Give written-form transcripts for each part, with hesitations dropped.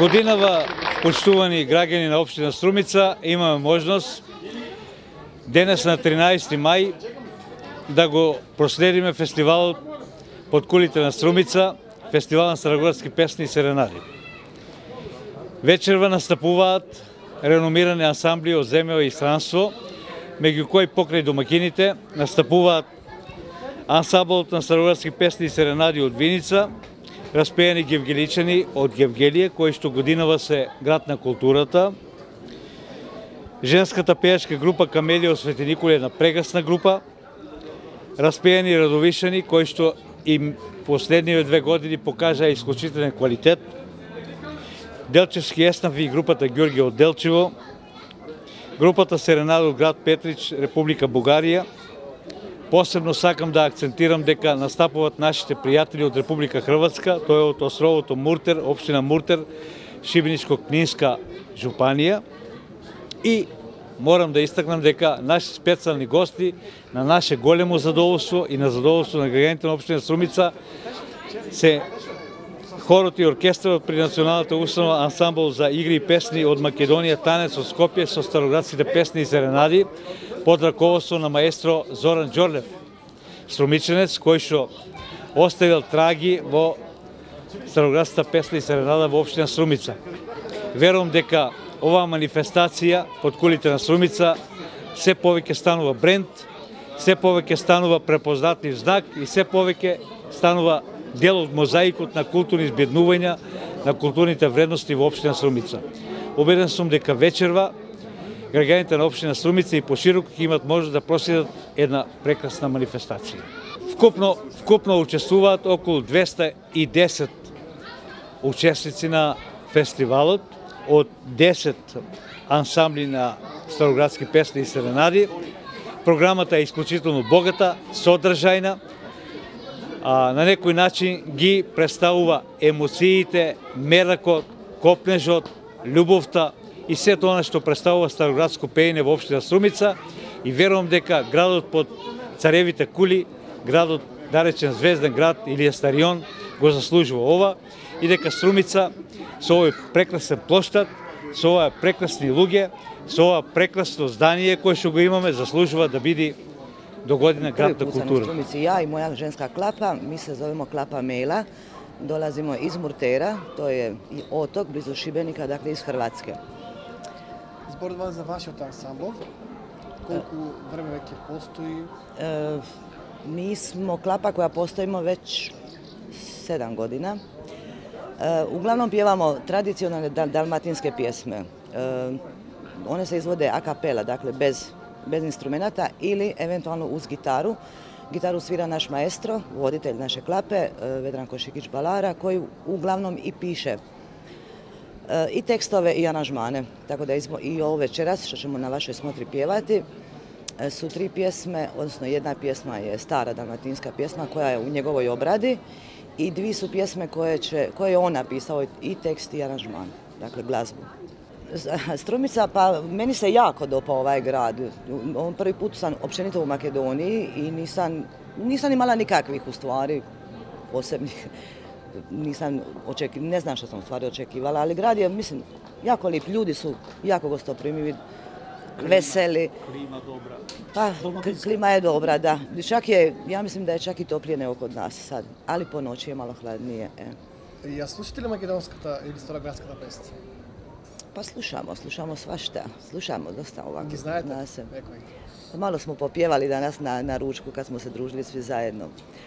Годинава, почитувани граѓани на општина Струмица, имаме можност денес на 13 мај да го проследиме фестивалот под кулите на Струмица, фестивал на староградски песни и серенади. Вечерва настапуваат реномирани ансамбли од земја и странство, меѓу кои покрај домакините настапуваат ансамблот на староградски песни и серенади од Виница, распејани гевгеличани од Гевгелие, кои што годинава се град на културата, женската пејачка група Камелија од Свети Николе, една прекрасна група, распејани радовишани, кои што им последниве 2 години покажаа исклучителен квалитет, Делчевски еснафи и групата Ѓорѓе од Делчево, групата Серенада од град Петрич, Република Бугарија. Посебно сакам да акцентирам дека настапуваат нашите пријатели од Република Хрватска, тоа е од островото Муртер, општина Муртер, Шибеничко-Книнска жупанија. И морам да истакнам дека наши специјални гости, на наше големо задоволство и на задоволство на граѓаните на општина Струмица, се хорот и оркестрот при Националната установа ансамбл за игри и песни од Македонија Танец од Скопје со староградските песни и серенади под раководство на маестро Зоран Ѓорлев, струмиченец кој што оставил траги во староградската песна и серенада во општина Струмица. Верувам дека оваа манифестација под кулите на Струмица се повеќе станува бренд, се повеќе станува препознатлив знак и се повеќе станува дел од мозаикот на културни избеднувања на културните вредности во општина Струмица. Убеден сум дека вечерва граѓаните на општина Струмица и пошироко ќе имат можност да проследат една прекрасна манифестација. Вкупно учествуваат околу 210 учесници на фестивалот од 10 ансамбли на староградски песни и серенади. Програмата е исклучително богата, содржајна, на некој начин ги представува емоциите, меракот, копнежот, љубовта и сето она што представува староградско пеење во општина Струмица, и верувам дека градот под царевите кули, градот наречен Звезден град или Естарион, го заслужува ова, и дека Струмица со овој прекрасен плоштад, со оваа прекрасни луѓе, со ова прекрасно здание кое што го имаме, заслужува да биде до година град на култура. Ja i moja ženska klapa, mi se zovemo Klapa Mela, dolazimo iz Murtera, to je i otok blizu Šibenika, dakle iz Hrvatske. Зборува за вашиот ансамбл, колку време веќе постои? Mi smo klapa koja postojimo već 7 godina. Uglavnom pjevamo tradicionalne dalmatinske pjesme. One se izvode a cappella, dakle bez instrumenata ili eventualno uz gitaru. Gitaru svira naš maestro, voditelj naše klape, Vedranko Šikić-Balara, koji uglavnom i piše i tekstove i aranžmane. Tako da i ovo večeras, što ćemo na vašoj smotri pjevati, su 3 pjesme, odnosno jedna pjesma je stara dalmatinska pjesma koja je u njegovoj obradi i 2 su pjesme koje je on napisao, i tekst i aranžman, dakle glazbu. Strumica, pa meni se jako dopao ovaj grad. Prvi put sam općenito u Makedoniji i nisam imala nikakvih u stvari posebnih, ne znam što sam u stvari očekivala, ali grad je, mislim, jako lijep, ljudi su jako gostoprimivi, veseli. Klima dobra. Pa, klima je dobra, da. Čak je, ja mislim da je čak i toplije nego kod nas sad, ali po noći je malo hladnije. Ја слушате ли македонската или староградската песна? Pa slušamo svašta, slušamo dosta ovako. Ги знаете некој? Malo smo popjevali danas na ručku kad smo se družili svi zajedno.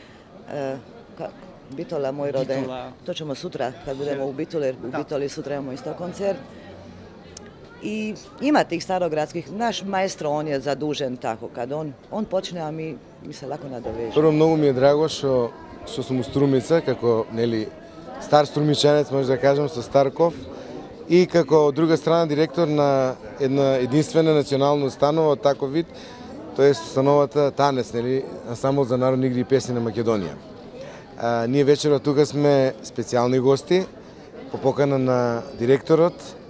Bitola, moj roden, to ćemo sutra kad budemo u Bitoli, jer u Bitoli sutra imamo isto koncert. I ima tih starogradskih, naš maestro, on je zadužen tako, kad on počne, a mi se lako nadovežemo. Prvo, mnogo mi je drago što sam u Strumica, kako star strumичанец, може да кажем, со Старков, и како од друга страна директор на една единствена национална установа од таков вид, тоа е установата Танец, ансамбл за народни игри и песни на Македонија. Ние вечерва тука сме специјални гости, по покана на директорот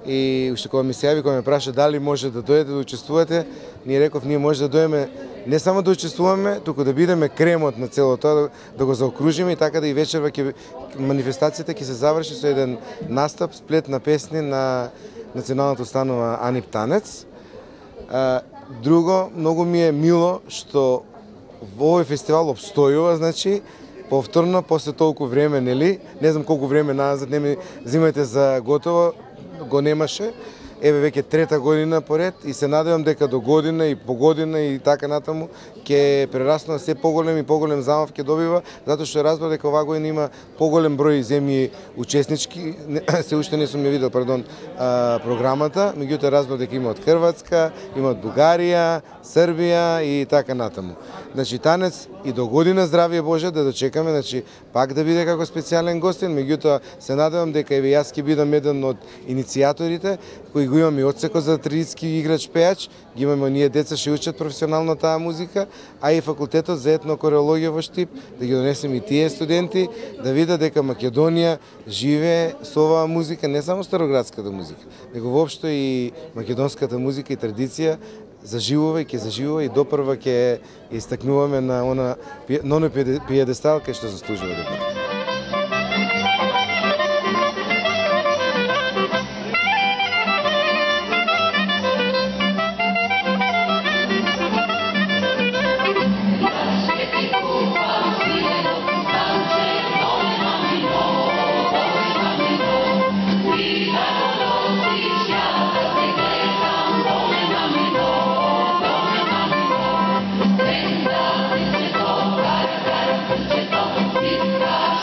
и уште кога ми се јави, кога ме праша дали може да дојдете да учествувате, ние реков ние може да дојдеме не само да учествуваме, туку да бидеме кремот на цело тоа, да го заокружиме и така да и вечерва манифестацијата ќе се заврши со еден настап, сплет на песни на националната установа Анип Танец. Друго, многу ми е мило што овој фестивал обстојува, значи, повторно, после толку време, нели? Не знам колку време назад, не ми взимајте за готово, го немаше. Еве веќе трета година поред и се надевам дека до година и по година и така натаму ќе прераснува се поголем и поголем замав ќе добива, затоа што разбрав дека оваа година има поголем број земји учеснички, се уште не сум ја видел, програмата, меѓутоа разбрав дека има од Хрватска, има од Бугарија, Србија и така натаму. Значи танец и до година здравје Боже да дочекаме, значи пак да биде како специјален гостин, меѓутоа се надевам дека еве јас ќе бидам еден од иницијаторите кои го имаме и одсеко за традицијски играч пејач, ги имаме оние деца што учат професионално таа музика, а и факултетот за етнокореологија во Штип, да ги донесеме и тие студенти, да видат дека Македонија живее со оваа музика, не само староградската музика, него воопшто и македонската музика и традиција заживува и ќе заживува и допрва ќе истакнуваме на оној пиедестал кај што заслужува да биде. Senta,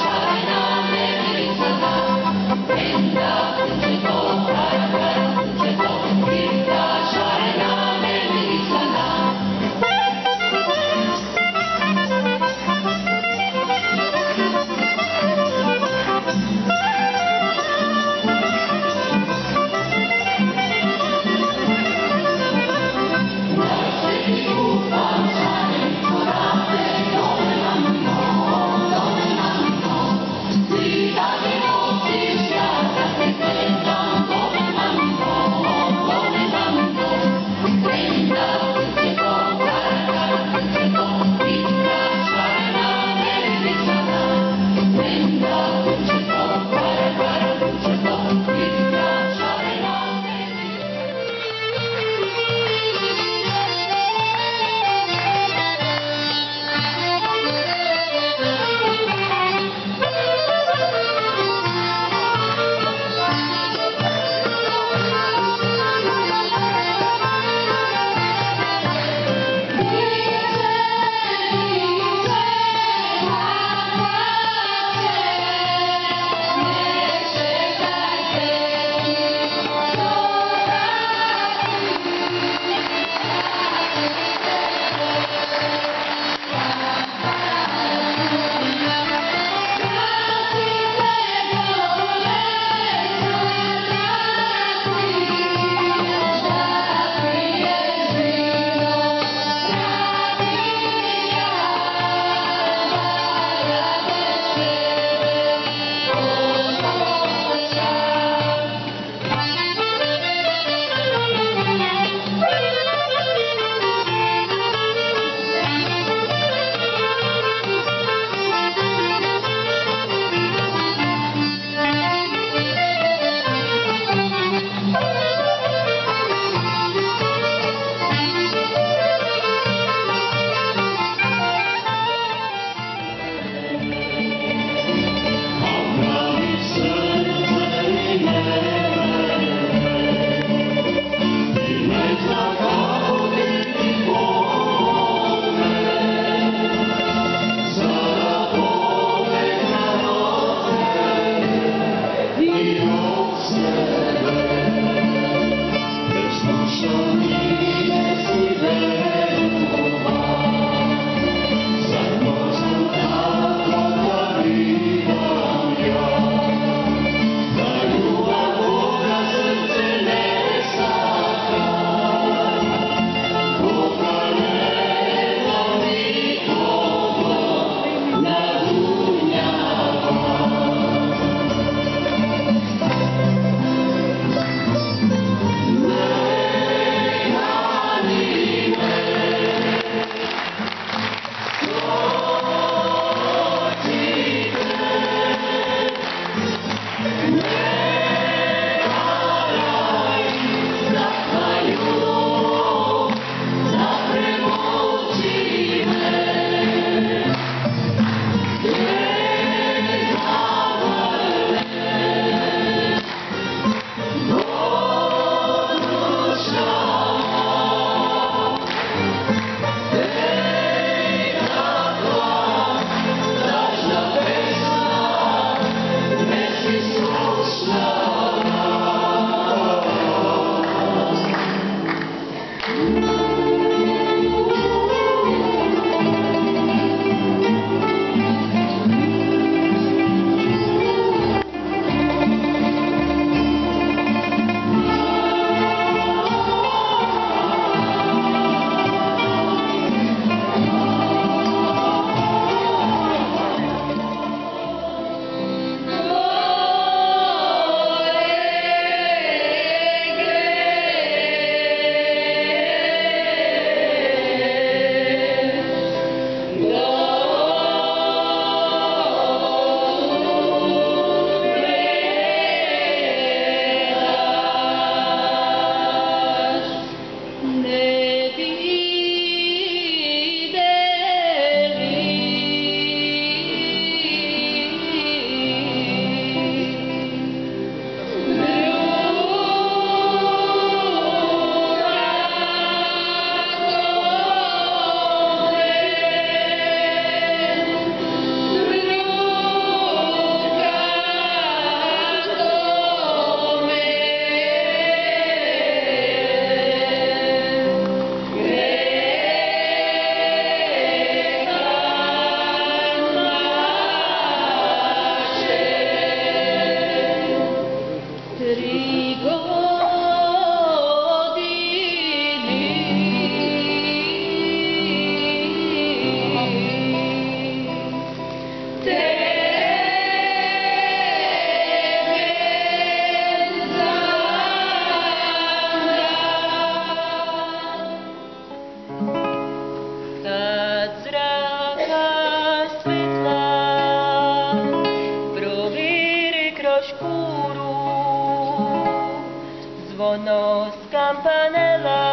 Zvono z kampanela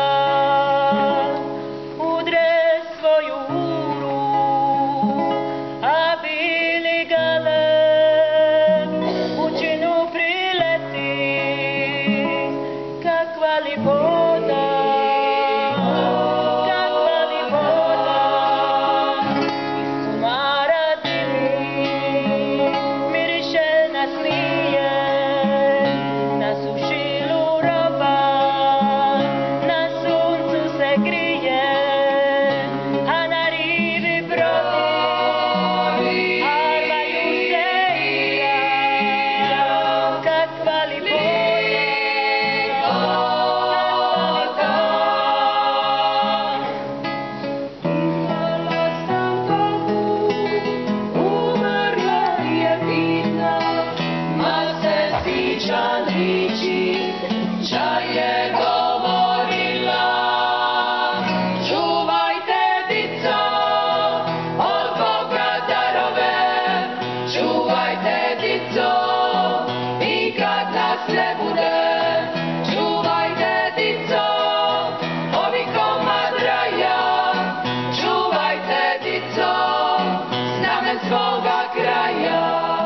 udre svoju uru, a bili galeb u činu prileti. Kakva lipota, kakva lipota, iz sumara dimi, miriše na snije, na sušilu roba, na suncu se grije, a na rivi brodi armaju se igra. Kakva lipota, kakva lipota. Igrala sam Bogu, umrla je bitna, ma se sića liči, ča je govorila. Čuvajte, dico, od Boga darove, čuvajte, dico, i kad nas ne bude. Čuvajte, dico, ovi komad raja, čuvajte, dico, znamen svoga kraja.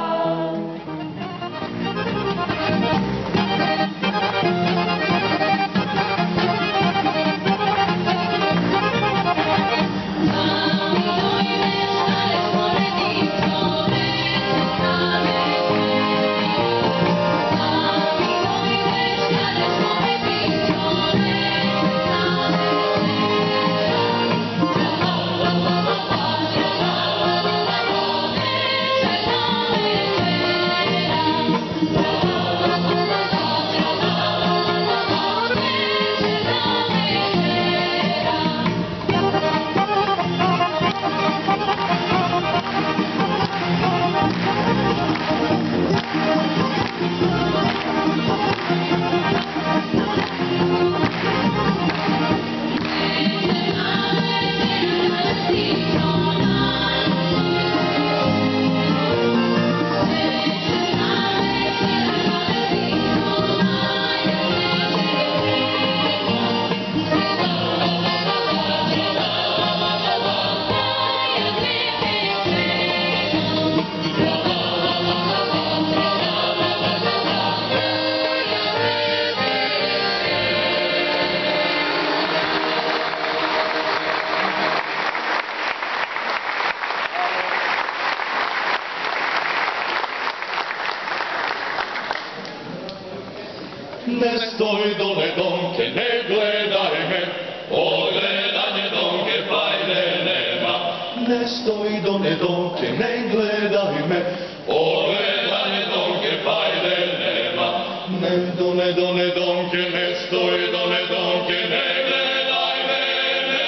Ne stoj dole donke, ne gledaj me, pogledanje donke fajne nema. Ne stoj dole donke, ne gledaj me, pogledanje donke fajne nema. Ne dole donke, ne stoj dole donke, ne gledaj mene.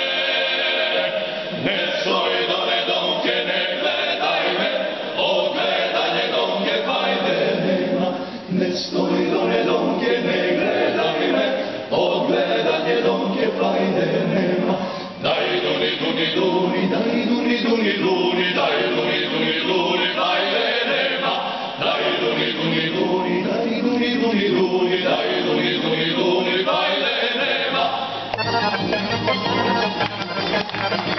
Ne stoj dole donke, ne gledaj me, pogledanje donke fajne nema. Ne stoj dole donke, ne gledaj me, pogledanje donke fajne nema. Daj duni duni duni, daj duni duni duni, daj duni duni duni, fajne nema. Daj duni duni duni, daj duni duni duni, daj duni duni duni, fajne nema.